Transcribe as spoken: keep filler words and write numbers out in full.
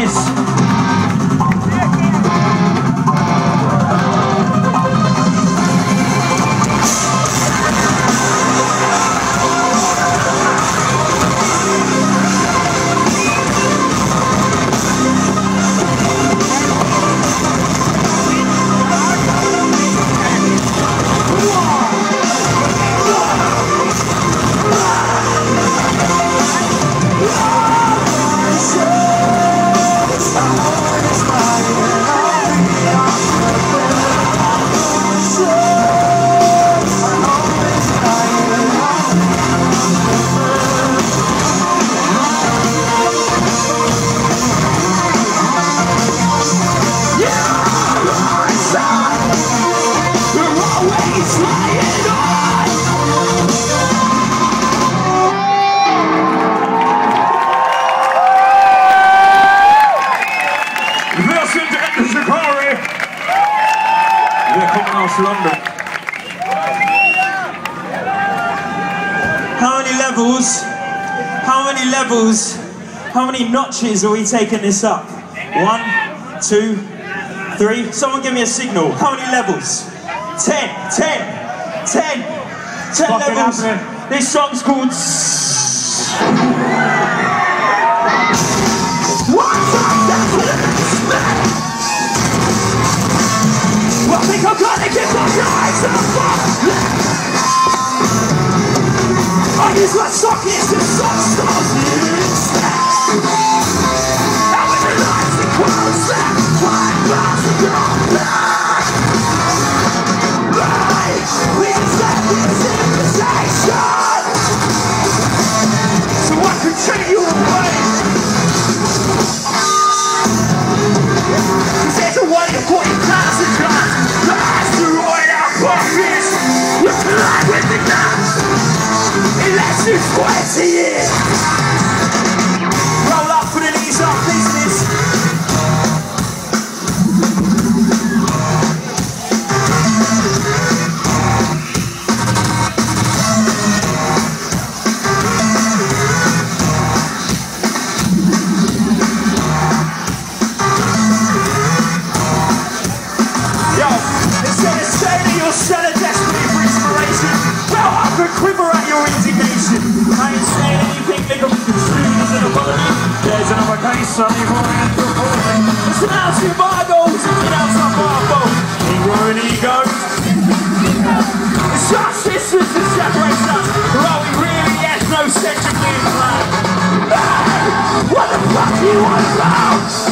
this. London. How many levels? How many levels? How many notches are we taking this up? One, two, three. Someone give me a signal. How many levels? Ten, ten, ten, ten Fucking levels. Happening. This song's called. What's up? I think I'm gonna get my eyes up. I use my sockets to suck stars instead. And when the lights are closed, white bars are gone back. Right, we just let this invitation. So I can take you away. Cause there's a way to put your class in class. Lie with the nuts. It lasts you twenty years. Roll up for the knees up business. Yo, instead of saying that you're selling desperately for inspiration, well, I could quiver at your indignation. I ain't saying anything that could be construed as an apology. There's another case, son, you've already had to report me. It's announcing my goals, it's announcing my goals. Ego and ego. It's just sisters that separates us. Well, we really has no central game plan. Hey, what the fuck do you want about?